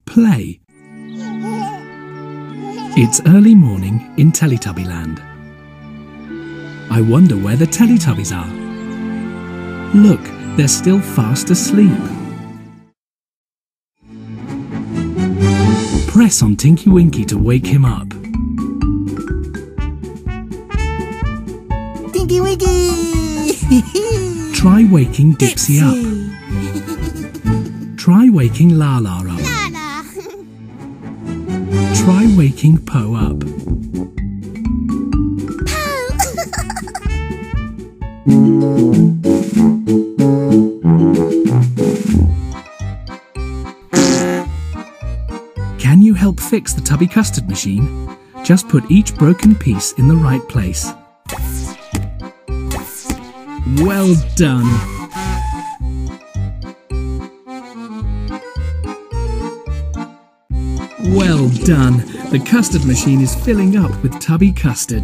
Play. It's early morning in Teletubbyland. I wonder where the Teletubbies are. Look, they're still fast asleep. Press on Tinky Winky to wake him up. Tinky Winky! Try waking Dipsy up. Try waking Laa-Laa up. Laa-Laa. Try waking Po up. Can you help fix the Tubby Custard machine? Just put each broken piece in the right place. Well done! Well done! The custard machine is filling up with Tubby Custard.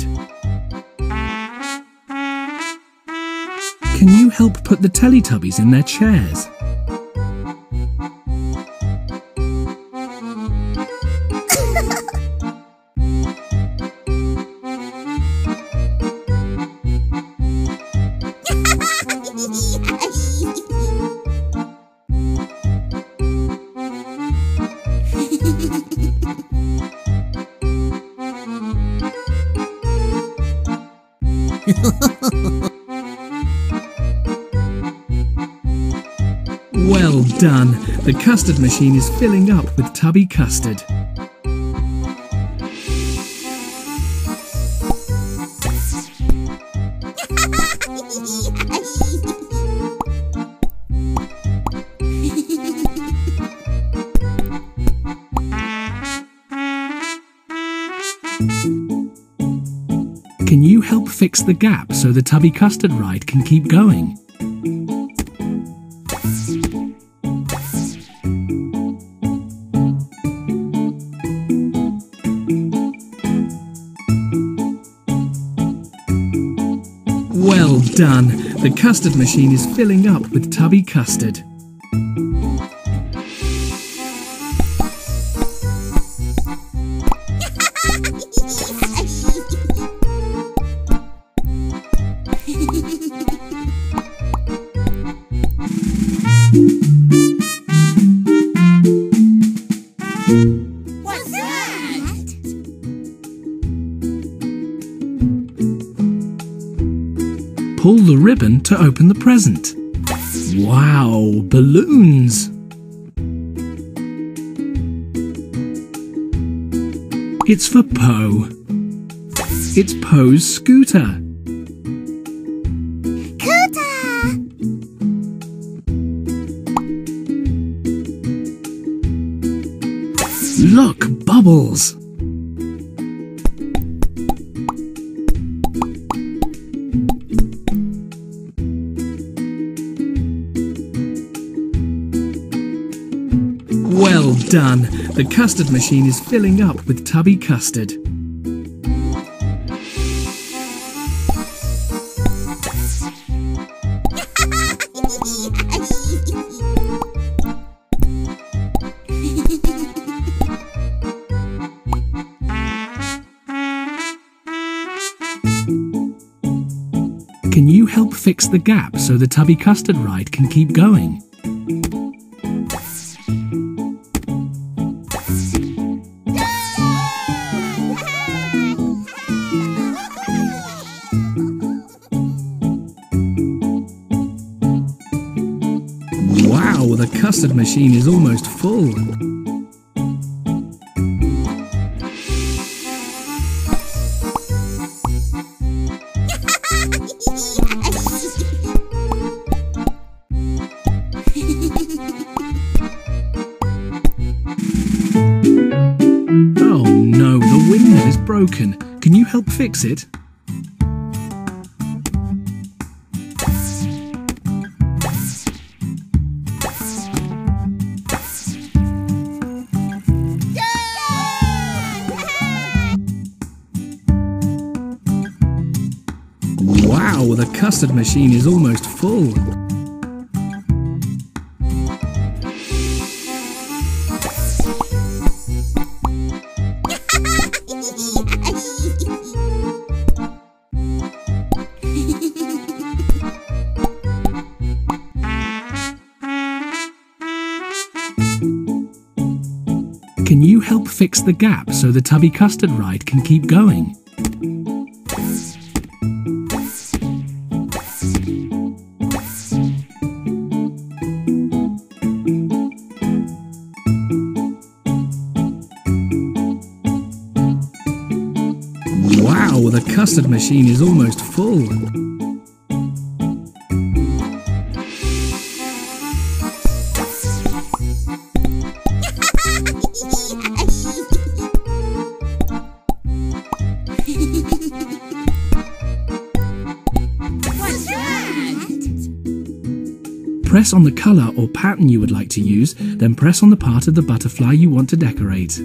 Can you help put the Teletubbies in their chairs? Well done! The custard machine is filling up with Tubby Custard. Can you help fix the gap so the Tubby Custard ride can keep going? Well done! The custard machine is filling up with Tubby Custard. What's that? Pull the ribbon to open the present. Wow, balloons! It's for Po. It's Po's scooter. Look, bubbles! Well done! The custard machine is filling up with Tubby Custard. Can you help fix the gap so the Tubby Custard ride can keep going? Wow, the custard machine is almost full. Oh no, the windmill is broken. Can you help fix it? Wow, the custard machine is almost full. Can you help fix the gap so the Tubby Custard ride can keep going? Wow, the custard machine is almost full. What's that? Press on the colour or pattern you would like to use, then press on the part of the butterfly you want to decorate.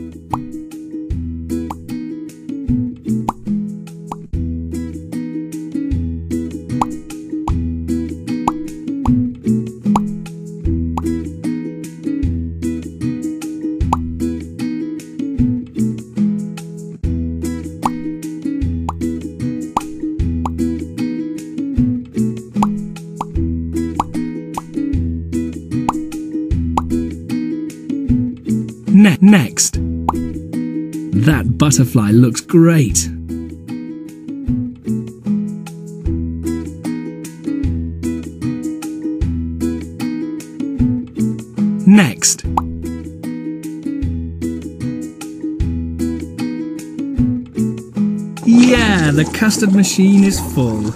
Next. That butterfly looks great. Next. Yeah, the custard machine is full.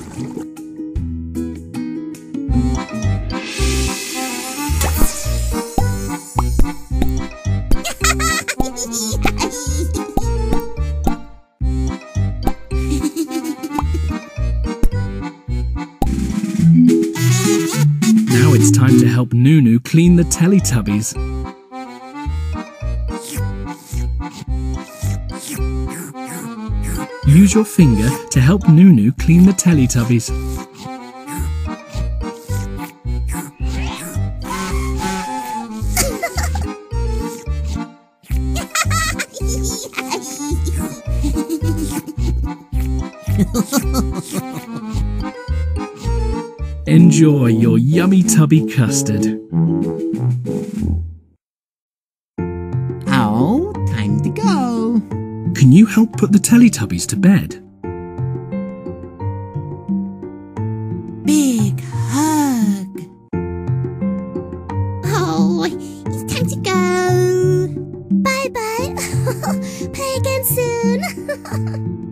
Now it's time to help Nunu clean the Teletubbies. Use your finger to help Nunu clean the Teletubbies. Enjoy your yummy Tubby custard. Oh, time to go. Can you help put the Teletubbies to bed? Big hug. Oh, it's time to go. Bye-bye. Play again soon.